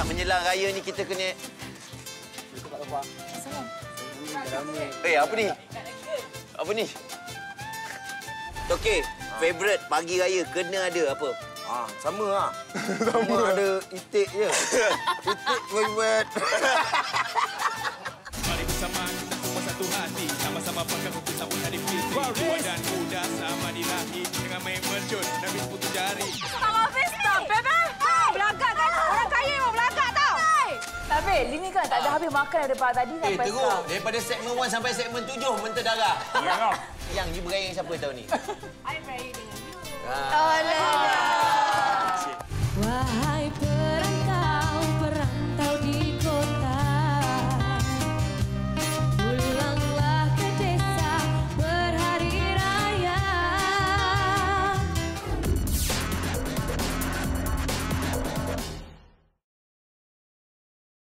nak menjelang raya ni kita kena... apa ni? Apa ni? Okey, favorite pagi raya kena ada apa? Sama lah. Sama ada itik je. Itik favorite. Mari bersama kita semua satu hati, sama-sama pakai untuk sambut hari fitri. Tua dan muda sama dirahi dengan main mercun dan berputus jari. Sama pesta, Bebe. Belagak kan? Orang kaya memang belagak tau. Tapi ini kan tak ada habis makan daripada tadi sampai teruk. sekarang. Daripada segmen 1 sampai segmen 7 menterdarah. Yang you beraya dengan siapa tahun ni? I'm ready dengan you. Ah.